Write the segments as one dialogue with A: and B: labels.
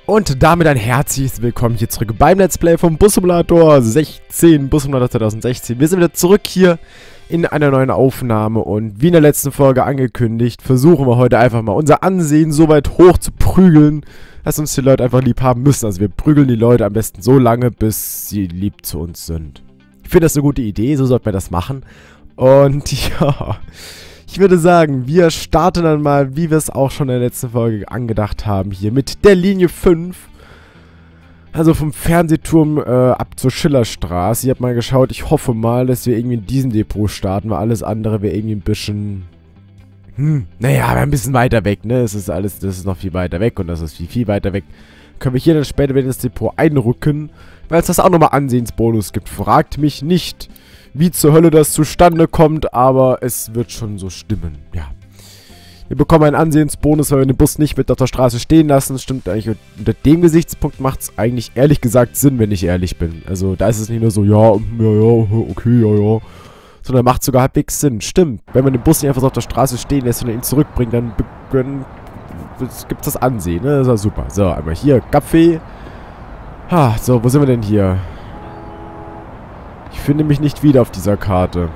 A: Und damit ein herzliches Willkommen hier zurück beim Let's Play vom Bus Simulator 16, Bus Simulator 2016. Wir sind wieder zurück hier in einer neuen Aufnahme und wie in der letzten Folge angekündigt, versuchen wir heute einfach mal unser Ansehen so weit hoch zu prügeln, dass uns die Leute einfach lieb haben müssen. Also wir prügeln die Leute am besten so lange, bis sie lieb zu uns sind. Ich finde das eine gute Idee, so sollten wir das machen. Und ja, ich würde sagen, wir starten dann mal, wie wir es auch schon in der letzten Folge angedacht haben, hier mit der Linie 5. Also vom Fernsehturm ab zur Schillerstraße. Ich habe mal geschaut, ich hoffe mal, dass wir irgendwie in diesem Depot starten, weil alles andere wäre irgendwie ein bisschen... naja, ein bisschen weiter weg, ne? Das ist noch viel weiter weg und das ist viel weiter weg. Können wir hier dann später wieder ins Depot einrücken, weil es das auch nochmal Ansehensbonus gibt. Fragt mich nicht, wie zur Hölle das zustande kommt, aber es wird schon so stimmen, ja. Wir bekommen einen Ansehensbonus, weil wir den Bus nicht mit auf der Straße stehen lassen. Das stimmt eigentlich. Unter dem Gesichtspunkt macht es eigentlich ehrlich gesagt Sinn, wenn ich ehrlich bin. Also da ist es nicht nur so, ja, okay, ja. Sondern macht sogar halbwegs Sinn. Stimmt. Wenn man den Bus nicht einfach so auf der Straße stehen lässt und ihn zurückbringt, dann gibt es das Ansehen, ne? Das ist ja super. So, einmal hier, Kaffee. So, wo sind wir denn hier? Ich finde mich nicht wieder auf dieser Karte.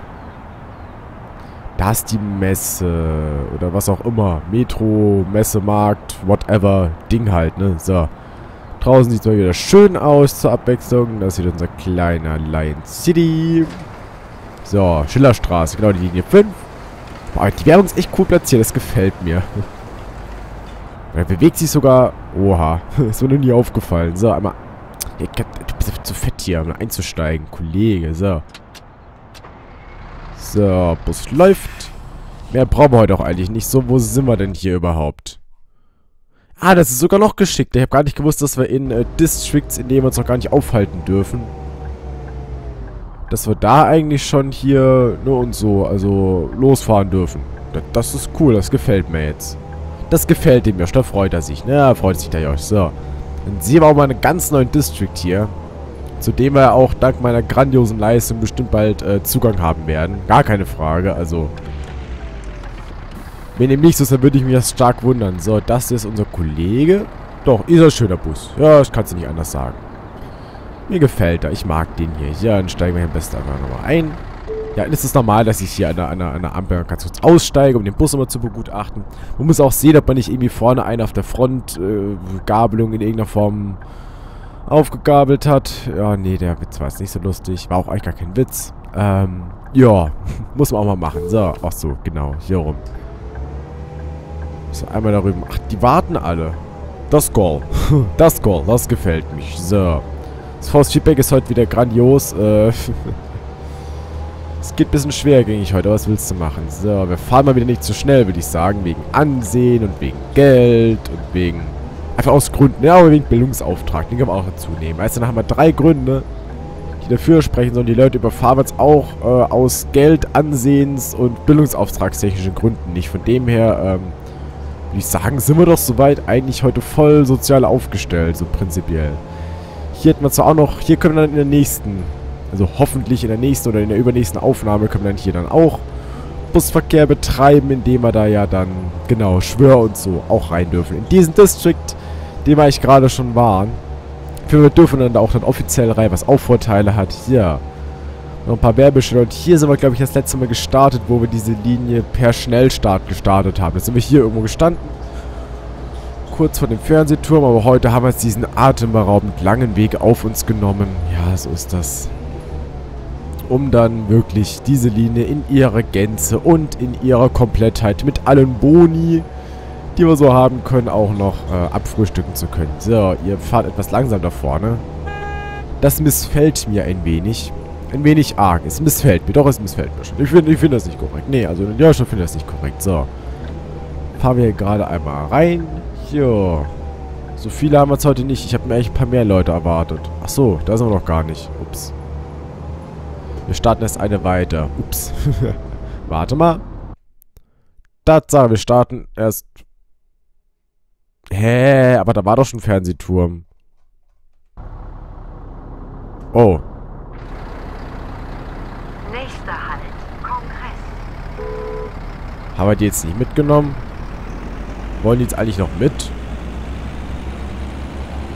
A: Da ist die Messe. Oder was auch immer. Metro, Messemarkt, whatever. Ding halt, ne? So. Draußen sieht es mal wieder schön aus zur Abwechslung. Das ist wieder unser kleiner Lion City. So, Schillerstraße. Genau, die Linie 5. Boah, die Werbung ist echt cool platziert. Das gefällt mir. Er bewegt sich sogar... Oha. Ist mir noch nie aufgefallen. So, einmal... Du bist zu fett hier, um einzusteigen, Kollege. So. So, Bus läuft. Mehr brauchen wir heute auch eigentlich nicht. So, wo sind wir denn hier überhaupt? Das ist sogar noch geschickt. Ich habe gar nicht gewusst, dass wir in Districts, in denen wir uns noch gar nicht aufhalten dürfen. Dass wir da eigentlich schon hier, ne, und so, also losfahren dürfen. Das ist cool, das gefällt mir jetzt. Das gefällt ihm ja, da freut er sich, ne? Da freut sich der Josh. So. Dann sehen wir auch mal einen ganz neuen District hier. Zu dem wir auch dank meiner grandiosen Leistung bestimmt bald Zugang haben werden. Gar keine Frage, also... Wenn dem nicht so ist, dann würde ich mich das stark wundern. So, das ist unser Kollege. Doch, ist ein schöner Bus. Ja, das kannst du nicht anders sagen. Mir gefällt er, ich mag den hier. Ja, dann steigen wir hier am besten einfach nochmal ein. Ja, ist es normal, dass ich hier an der Ampel ganz kurz aussteige, um den Bus immer zu begutachten. Man muss auch sehen, ob man nicht irgendwie vorne einen auf der Front Gabelung in irgendeiner Form aufgegabelt hat. Ja, nee, der Witz war jetzt nicht so lustig. War auch eigentlich gar kein Witz. Ja, muss man auch mal machen. So, ach so, genau, hier rum. So, einmal darüber. Ach, die warten alle. Das Goal. Das Goal, das gefällt mich. So. Das Force-Feedback ist heute wieder grandios. Es geht ein bisschen schwergängig heute, aber was willst du machen? So, wir fahren mal wieder nicht zu schnell, würde ich sagen. Wegen Ansehen und wegen Geld und wegen... Einfach aus Gründen, ja, aber wegen Bildungsauftrag. Den können wir auch dazu nehmen. Weißt du, dann haben wir 3 Gründe, die dafür sprechen sollen. Die Leute überfahren wir jetzt auch aus Geld, Ansehens- und bildungsauftragstechnischen Gründen nicht. Von dem her, würde ich sagen, sind wir doch soweit eigentlich heute voll sozial aufgestellt, so prinzipiell. Hier hätten wir zwar auch noch, hier können wir dann in der nächsten, also hoffentlich in der nächsten oder in der übernächsten Aufnahme, können wir dann hier dann auch Busverkehr betreiben, indem wir da ja dann, genau, Schwör und so auch rein dürfen. In diesen District, den wir eigentlich gerade schon waren. Wir dürfen dann da auch dann offiziell rein, was auch Vorteile hat. Hier. Noch ein paar Werbeschilder. Und hier sind wir, glaube ich, das letzte Mal gestartet, wo wir diese Linie per Schnellstart gestartet haben. Jetzt sind wir hier irgendwo gestanden. Kurz vor dem Fernsehturm. Aber heute haben wir jetzt diesen atemberaubend langen Weg auf uns genommen. Ja, so ist das. Um dann wirklich diese Linie in ihrer Gänze und in ihrer Komplettheit mit allen Boni, die wir so haben können, auch noch abfrühstücken zu können. So, ihr fahrt etwas langsam da vorne. Das missfällt mir ein wenig. Ein wenig arg. Es missfällt mir. Doch, es missfällt mir schon. Ich finde das nicht korrekt. Nee, also ja, schon finde das nicht korrekt. So. Fahren wir hier gerade einmal rein. Jo. So viele haben wir jetzt heute nicht. Ich habe mir eigentlich ein paar mehr Leute erwartet. Ach so, da sind wir noch gar nicht. Ups. Wir starten erst eine weiter. Ups. Warte mal. Tatsache, wir starten erst... Hä? Aber da war doch schon ein Fernsehturm. Oh.
B: Nächster Halt. Kongress.
A: Haben wir die jetzt nicht mitgenommen? Wollen die jetzt eigentlich noch mit?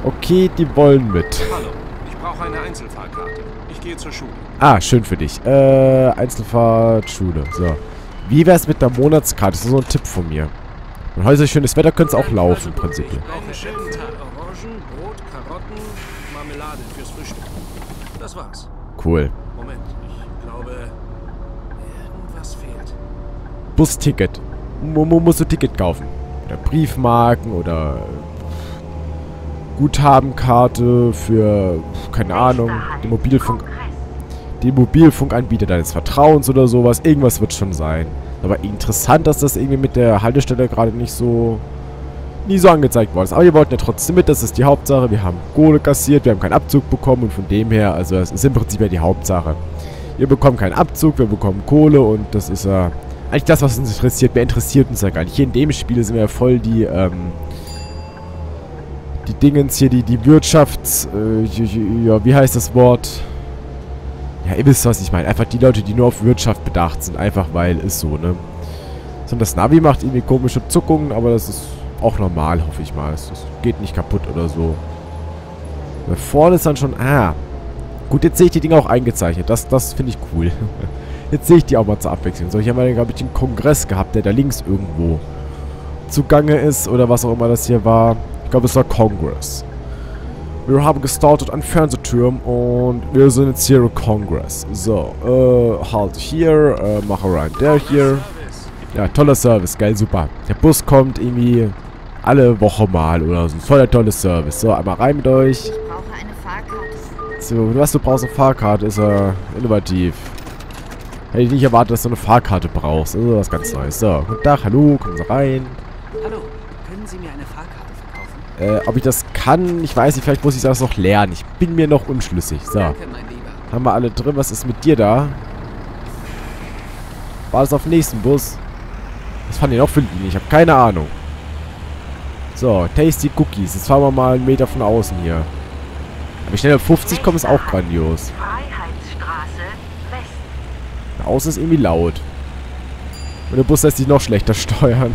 A: Okay, die wollen mit.
C: Hallo, ich brauche eine Einzelfahrkarte. Ich gehe zur Schule.
A: Ah, schön für dich. Einzelfahrt, Schule. So. Wie wär's mit der Monatskarte? Das ist so ein Tipp von mir. Und heute ist schönes Wetter, könnte es auch laufen, prinzipiell.
C: Einen schönen Tag. Orangen, Brot, Karotten, Marmelade fürs Frühstück. Das war's.
A: Cool.
C: Moment, ich glaube, irgendwas fehlt.
A: Busticket. Musst du Ticket kaufen. Oder Briefmarken oder Guthabenkarte für, keine Ahnung, den Mobilfunkanbieter deines Vertrauens oder sowas. Irgendwas wird schon sein. Aber interessant, dass das irgendwie mit der Haltestelle gerade nie so angezeigt worden ist. Aber wir wollten ja trotzdem mit, das ist die Hauptsache. Wir haben Kohle kassiert, wir haben keinen Abzug bekommen und von dem her, also das ist im Prinzip ja die Hauptsache. Wir bekommen keinen Abzug, wir bekommen Kohle und das ist ja eigentlich das, was uns interessiert. Mehr interessiert uns ja gar nicht. Hier in dem Spiel sind wir ja voll die Dingens hier, die Wirtschafts... ja, wie heißt das Wort? Ja, ihr wisst, was ich meine. Einfach die Leute, die nur auf Wirtschaft bedacht sind. Einfach weil, ist so, ne? So, und das Navi macht irgendwie komische Zuckungen, aber das ist auch normal, hoffe ich mal. Das geht nicht kaputt oder so. Da vorne ist dann schon... Ah. Gut, jetzt sehe ich die Dinge auch eingezeichnet. Das finde ich cool. Jetzt sehe ich die auch mal zur Abwechslung. So, hier haben wir, glaube ich, einen Kongress gehabt, der da links irgendwo zugange ist. Oder was auch immer das hier war. Ich glaube, es war Congress. Wir haben gestartet an Fernsehturm und wir sind jetzt hier im Congress. So, halt hier, mache rein der hier. Ja, toller Service, geil, super. Der Bus kommt irgendwie alle Woche mal oder so. Voll der tolle Service. So, einmal rein mit euch.
D: Ich brauche eine Fahrkarte.
A: So, was du brauchst, eine Fahrkarte, ist innovativ. Hätte ich nicht erwartet, dass du eine Fahrkarte brauchst. Also was ganz Neues. So, guten Tag, hallo, kommen Sie rein.
E: Hallo, können Sie mir eine Fahrkarte verkaufen?
A: Ob ich das kann, ich weiß nicht, vielleicht muss ich das noch lernen. Ich bin mir noch unschlüssig. So,
E: Danke, mein Lieber.
A: haben wir alle drin. Was ist mit dir da? War das auf dem nächsten Bus? Was fand ihr noch für Linien? Ich habe keine Ahnung. So, Tasty Cookies. Jetzt fahren wir mal einen Meter von außen hier. Aber ich schnell auf 50 kommen, ist auch grandios.
B: Freiheitsstraße, Westen.
A: Da außen ist irgendwie laut. Und der Bus lässt sich noch schlechter steuern.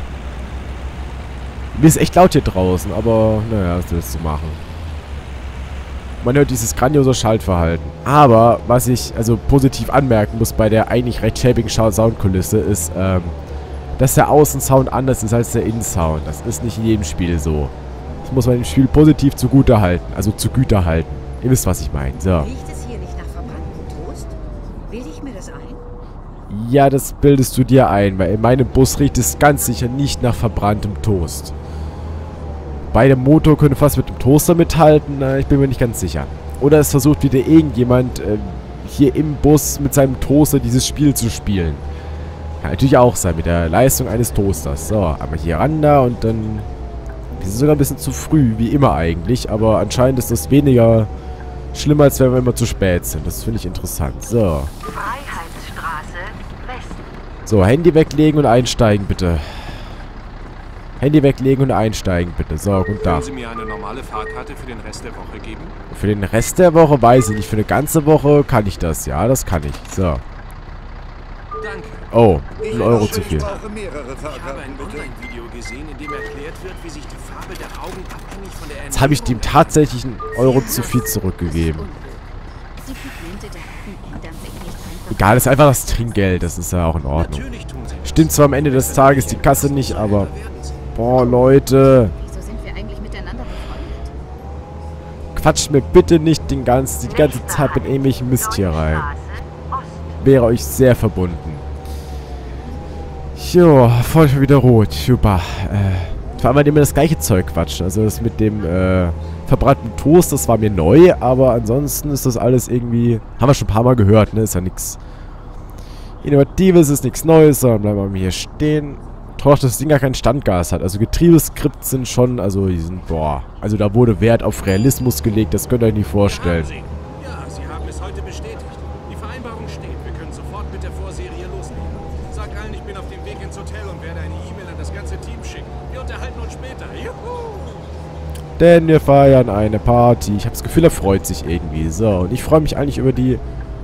A: Mir ist echt laut hier draußen, aber naja, was willst du machen? Man hört dieses grandiose Schaltverhalten. Aber, was ich also positiv anmerken muss bei der eigentlich recht schäbigen Soundkulisse, ist, dass der Außensound anders ist als der Innensound. Das ist nicht in jedem Spiel so. Das muss man im Spiel positiv zugute halten. Also zugute halten. Ihr wisst, was ich meine. So.
D: Riecht es hier nicht nach verbranntem Toast? Bilde ich mir das ein?
A: Ja, das bildest du dir ein, weil in meinem Bus riecht es ganz sicher nicht nach verbranntem Toast. Bei dem Motor könnte fast mit dem Toaster mithalten, ich bin mir nicht ganz sicher. Oder es versucht wieder irgendjemand hier im Bus mit seinem Toaster dieses Spiel zu spielen. Kann natürlich auch sein, mit der Leistung eines Toasters. So, einmal hier ran da und dann... Wir sind sogar ein bisschen zu früh, wie immer eigentlich, aber anscheinend ist das weniger schlimmer, als wenn wir immer zu spät sind. Das finde ich interessant. So.
B: Freiheitsstraße, Westen.
A: So, Handy weglegen und einsteigen, bitte. Handy weglegen und einsteigen, bitte. So, guten
C: Können
A: Tag.
C: Sie mir eine normale Fahrkarte für den Rest der Woche geben?
A: Für den Rest der Woche weiß ich nicht. Für eine ganze Woche kann ich das. Ja, das kann ich. So.
C: Danke.
A: Oh, 1 Euro zu viel.
C: Ich habe ein Online-Video gesehen, in dem erklärt wird, wie sich die Farbe der Augen abhängig von der
A: Jetzt habe ich dem tatsächlich 1 Euro zu viel zurückgegeben.
D: Die Pigmente der Augen ändern sich nicht einfach.
A: Egal, das ist einfach das Trinkgeld. Das ist ja auch in Ordnung.
C: Natürlich tun sie das.
A: Stimmt zwar am Ende des Tages die Kasse nicht, aber... Boah, Leute.
D: Wieso sind wir eigentlich miteinander befreundet?
A: Quatscht mir bitte nicht die ganze Zeit mit irgendwelchen Mist hier rein.
B: Straße, Osten.
A: Wäre euch sehr verbunden. Jo, voll schon wieder rot. Super. Vor allem, weil die immer das gleiche Zeug quatschen. Also das mit dem verbrannten Toast, das war mir neu, aber ansonsten ist das alles irgendwie... Haben wir schon ein paar Mal gehört, ne? Ist ja nichts Innovatives, ist nichts Neues, sondern bleiben wir mal hier stehen. Toll, dass das Ding gar kein Standgas hat. Also Getriebeskripts sind schon, also die sind, boah. Also da wurde Wert auf Realismus gelegt, das könnt ihr euch nicht vorstellen.
C: Ja, Sie haben es heute bestätigt. Die Vereinbarung steht. Wir können sofort mit der Vorserie loslegen. Sag allen, ich bin auf dem Weg ins Hotel und werde eine E-Mail an das ganze Team schicken. Wir unterhalten uns später. Juhu!
A: Denn wir feiern eine Party. Ich habe das Gefühl, er freut sich irgendwie. So, und ich freue mich eigentlich über die,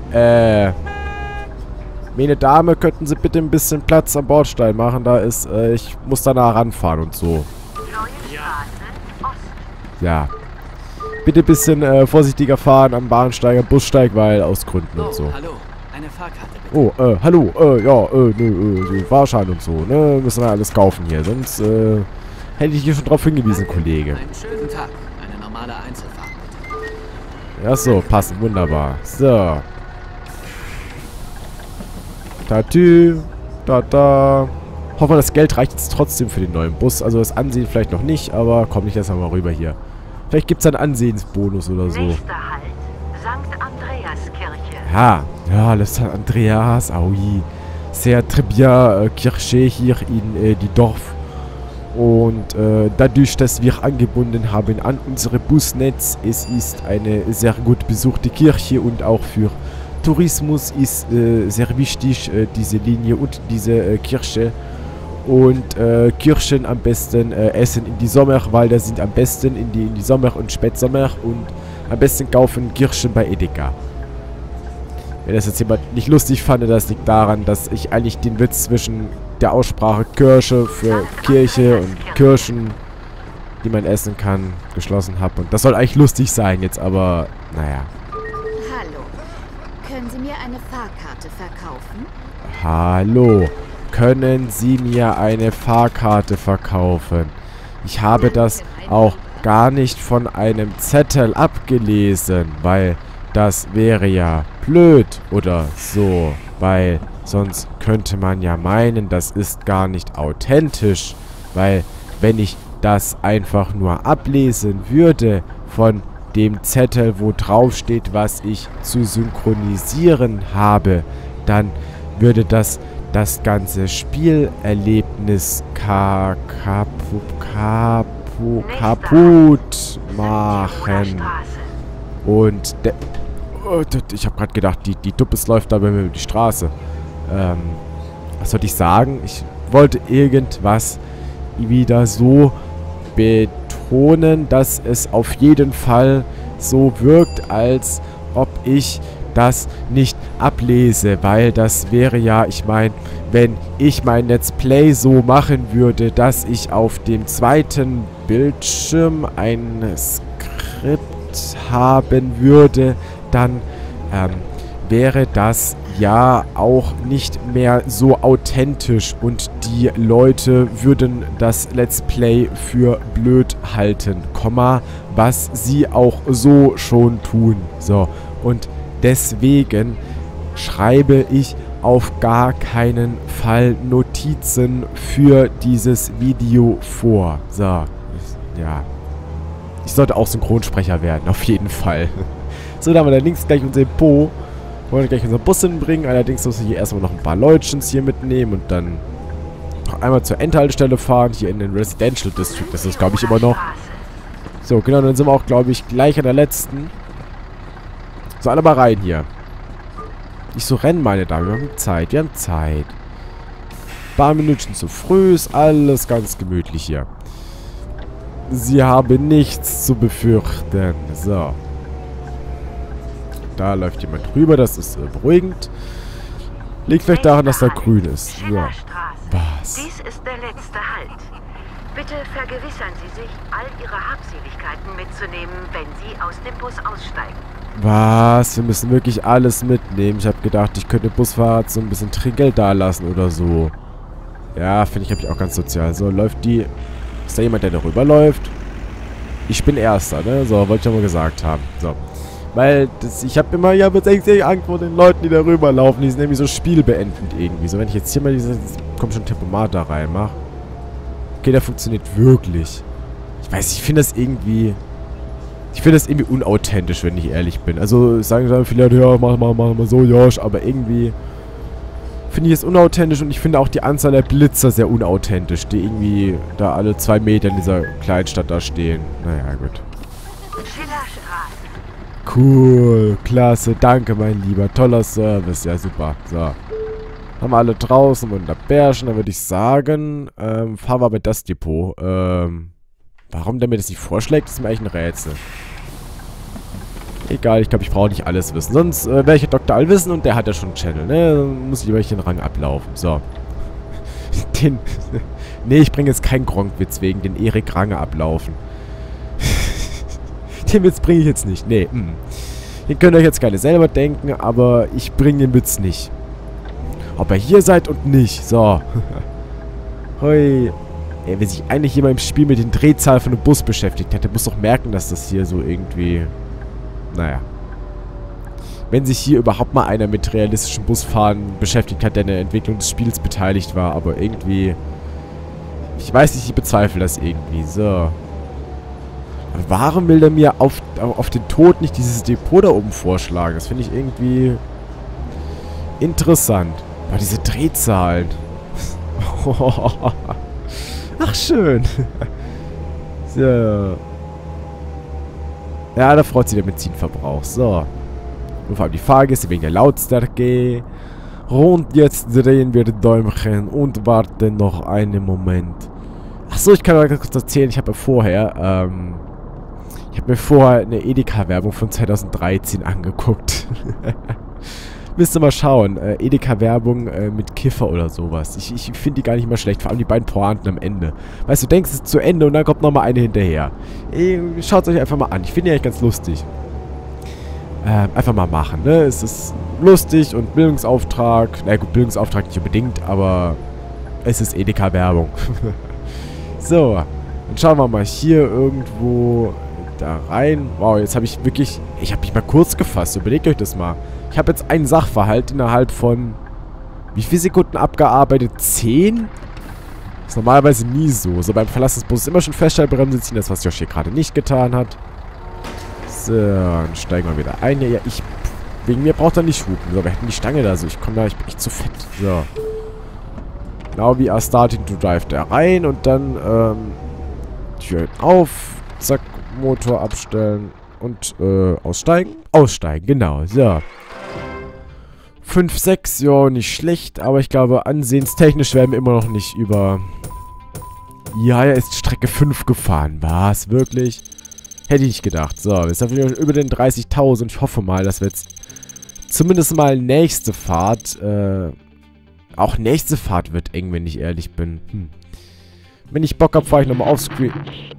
A: meine Dame, könnten Sie bitte ein bisschen Platz am Bordstein machen? Da ist, ich muss da nah ranfahren und so.
B: Neue Straße, Osten.
A: Ja. Bitte ein bisschen vorsichtiger fahren am Bahnsteig, am Bussteig, weil aus Gründen und so.
E: Hallo. Eine Fahrkarte bitte.
A: Oh, hallo, ja, ne, Fahrschein und so, ne, müssen wir alles kaufen hier, sonst, hätte ich hier schon drauf hingewiesen, Kollege.
E: Einen schönen Tag. Eine normale Einzelfahrt bitte.
A: Ja, so, passen, wunderbar. So. Tatü, da. Hoffen wir, das Geld reicht jetzt trotzdem für den neuen Bus. Also das Ansehen vielleicht noch nicht, aber komm, ich lass mal rüber hier. Vielleicht gibt es einen Ansehensbonus oder so.
B: Nächster Halt, St. Andreaskirche.
A: Ja, das ist Andreas, oui. Sehr très bien Kirche hier in die Dorf. Und dadurch, dass wir angebunden haben an unsere Busnetz, es ist eine sehr gut besuchte Kirche und auch für Tourismus ist sehr wichtig, diese Linie und diese Kirche. Und Kirschen am besten essen in die Sommer, weil da sind am besten in die Sommer- und Spätsommer und am besten kaufen Kirschen bei Edeka. Wenn das jetzt jemand nicht lustig fand, das liegt daran, dass ich eigentlich den Witz zwischen der Aussprache Kirsche für Kirche und Kirschen, die man essen kann, geschlossen habe. Und das soll eigentlich lustig sein jetzt, aber naja.
D: Hallo. Können Sie mir eine Fahrkarte verkaufen?
A: Hallo. Können Sie mir eine Fahrkarte verkaufen? Ich habe das auch gar nicht von einem Zettel abgelesen, weil das wäre ja blöd oder so, weil sonst könnte man ja meinen, das ist gar nicht authentisch, weil wenn ich das einfach nur ablesen würde von dem Zettel, wo drauf steht, was ich zu synchronisieren habe, dann würde das ganze Spielerlebnis kaputt machen. Und ich habe gerade gedacht, die Duppes läuft da bei mir über die Straße. Was sollte ich sagen? Ich wollte irgendwas wieder so betonen, dass es auf jeden Fall so wirkt, als ob ich das nicht ablese, weil das wäre ja, ich meine, wenn ich mein Let's Play so machen würde, dass ich auf dem zweiten Bildschirm ein Skript haben würde, dann wäre das ja auch nicht mehr so authentisch und die Leute würden das Let's Play für blöd halten, was sie auch so schon tun. So, und deswegen schreibe ich auf gar keinen Fall Notizen für dieses Video vor. So, ja. Ich sollte auch Synchronsprecher werden, auf jeden Fall. So, da haben wir da links gleich unser Depot. Wollen wir gleich unseren Bus hinbringen. Allerdings muss ich hier erstmal noch ein paar Leutchens hier mitnehmen und dann noch einmal zur Endhaltestelle fahren, hier in den Residential District. Das ist, glaube ich, immer noch. So, genau, dann sind wir auch, glaube ich, gleich an der letzten. So, alle mal rein hier. Nicht so rennen, meine Damen. Wir haben Zeit. Wir haben Zeit. Ein paar Minuten zu früh. Ist alles ganz gemütlich hier. Sie haben nichts zu befürchten. So. Da läuft jemand rüber. Das ist beruhigend. Liegt vielleicht daran, dass da grün ist. So. Was?
B: Dies ist der letzte Halt. Bitte vergewissern Sie sich, all Ihre Habseligkeiten mitzunehmen, wenn Sie aus dem Bus aussteigen.
A: Was? Wir müssen wirklich alles mitnehmen. Ich habe gedacht, ich könnte Busfahrer so ein bisschen Trinkgeld dalassen oder so. Ja, finde ich auch ganz sozial. So, läuft die... Ist da jemand, der da rüberläuft? Ich bin Erster, ne? So, wollte ich ja mal gesagt haben. So. Weil, ich habe immer, ja, mit Angst vor den Leuten, die da rüberlaufen. Die sind nämlich so spielbeendend irgendwie. So, wenn ich jetzt hier mal dieses... Komm schon, Tempomat da rein mache. Okay, der funktioniert wirklich. Ich weiß, ich finde das irgendwie... Ich finde das irgendwie unauthentisch, wenn ich ehrlich bin. Also sagen viele Leute, ja, mach mal so, Josh, aber irgendwie finde ich es unauthentisch und ich finde auch die Anzahl der Blitzer sehr unauthentisch, die irgendwie da alle 2 Meter in dieser Kleinstadt da stehen. Naja, gut.
B: Schillerstraße.
A: Cool, klasse, danke mein Lieber, toller Service, ja super. So, haben wir alle draußen und da Bärchen, dann würde ich sagen, fahren wir mit das Depot. Warum der mir das nicht vorschlägt, ist mir eigentlich ein Rätsel. Egal, ich glaube, ich brauche nicht alles wissen. Sonst wäre ich ja Dr. Allwissen und der hat ja schon einen Channel, ne? Dann muss ich lieber den Rang ablaufen. So. Nee, ich bringe jetzt keinen Gronkwitz wegen den Erik Range ablaufen. Den Witz bringe ich jetzt nicht. Nee, Den könnt ihr euch jetzt gerne selber denken, aber ich bringe den Witz nicht. Ob ihr hier seid und nicht. So. Hoi. Ey, wenn sich eigentlich jemand im Spiel mit den Drehzahlen von einem Bus beschäftigt hätte, muss doch merken, dass das hier so irgendwie... Naja. Wenn sich hier überhaupt mal einer mit realistischen Busfahren beschäftigt hat, der in der Entwicklung des Spiels beteiligt war, aber irgendwie... Ich weiß nicht, ich bezweifle das irgendwie. So. Aber warum will der mir auf den Tod nicht dieses Depot da oben vorschlagen? Das finde ich irgendwie... interessant. Aber diese Drehzahlen... Ach, schön. So. Ja, da freut sich der Benzinverbrauch. So. Und vor allem die Fahrgäste wegen der Lautstärke. Und jetzt drehen wir die Däumchen und warten noch einen Moment. Achso, ich kann euch ganz kurz erzählen. Ich habe mir vorher eine Edeka-Werbung von 2013 angeguckt. Müsst ihr mal schauen. Edeka-Werbung mit Kiffer oder sowas. Ich finde die gar nicht mal schlecht. Vor allem die beiden Pointen am Ende. Weißt du, denkst es ist zu Ende und dann kommt nochmal eine hinterher. Schaut es euch einfach mal an. Ich finde die eigentlich ganz lustig. Einfach mal machen, ne? Es ist lustig und Bildungsauftrag. Na gut, Bildungsauftrag nicht unbedingt, aber es ist Edeka-Werbung. So, dann schauen wir mal hier irgendwo da rein. Wow, jetzt habe ich wirklich... Ich habe mich mal kurz gefasst. Überlegt euch das mal. Ich habe jetzt einen Sachverhalt innerhalb von... Wie viele Sekunden abgearbeitet? 10? Das ist normalerweise nie so. So beim Verlassen des Busses immer schon Feststellbremse ziehen. Das, was Josh hier gerade nicht getan hat. So, dann steigen wir wieder ein. Ja, wegen mir braucht er nicht hupen. So, wir hätten die Stange da. So, ich komme da... Ich bin echt zu fett. So. Now we are starting to drive da rein. Und dann, Türen auf. Zack, Motor abstellen. Und, aussteigen. Aussteigen, genau. So. 5, 6, ja, nicht schlecht, aber ich glaube, ansehenstechnisch werden wir immer noch nicht über... Ja, er ist Strecke 5 gefahren. Was? Wirklich? Hätte ich nicht gedacht. So, jetzt sind wir über den 30.000. Ich hoffe mal, dass wir jetzt zumindest mal nächste Fahrt... Auch nächste Fahrt wird eng, wenn ich ehrlich bin. Wenn ich Bock habe, fahre ich nochmal offscreen.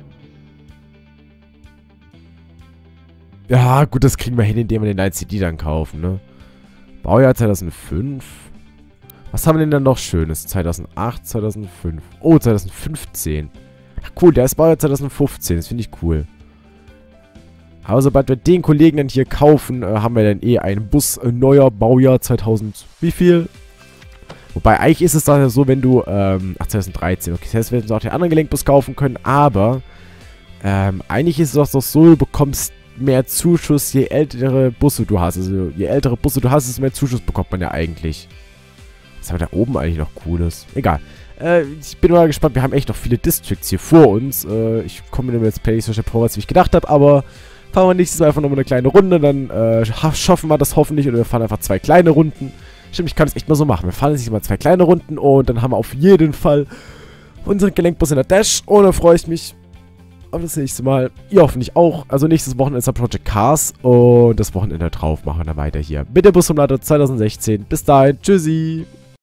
A: Ja, gut, das kriegen wir hin, indem wir den ICD dann kaufen, ne? Baujahr 2005. Was haben wir denn dann noch Schönes? 2008, 2005. Oh, 2015. Ach cool, der ist Baujahr 2015. Das finde ich cool. Aber sobald wir den Kollegen dann hier kaufen, haben wir dann eh einen Bus neuer Baujahr 2000. Wie viel? Wobei, eigentlich ist es dann ja so, wenn du, 2013. Okay, das heißt, wir hätten auch den anderen Gelenkbus kaufen können, aber, eigentlich ist es doch so, du bekommst mehr Zuschuss, je ältere Busse du hast. Also, je ältere Busse du hast, desto mehr Zuschuss bekommt man ja eigentlich. Was haben wir da oben eigentlich noch Cooles? Egal. Ich bin mal gespannt. Wir haben echt noch viele Districts hier vor uns. Ich komme in dem Let's Play nicht so schnell vorwärts, wie ich gedacht habe, aber fahren wir nächstes Mal einfach nochmal eine kleine Runde. Dann schaffen wir das hoffentlich oder wir fahren einfach 2 kleine Runden. Stimmt, ich kann es echt mal so machen. Wir fahren jetzt mal 2 kleine Runden und dann haben wir auf jeden Fall unseren Gelenkbus in der Dash. Und dann freue ich mich auf das nächste Mal. Ihr hoffentlich auch. Also nächstes Wochenende ist der Project Cars und das Wochenende drauf machen wir dann weiter hier mit dem Bus Simulator 2016. Bis dahin. Tschüssi.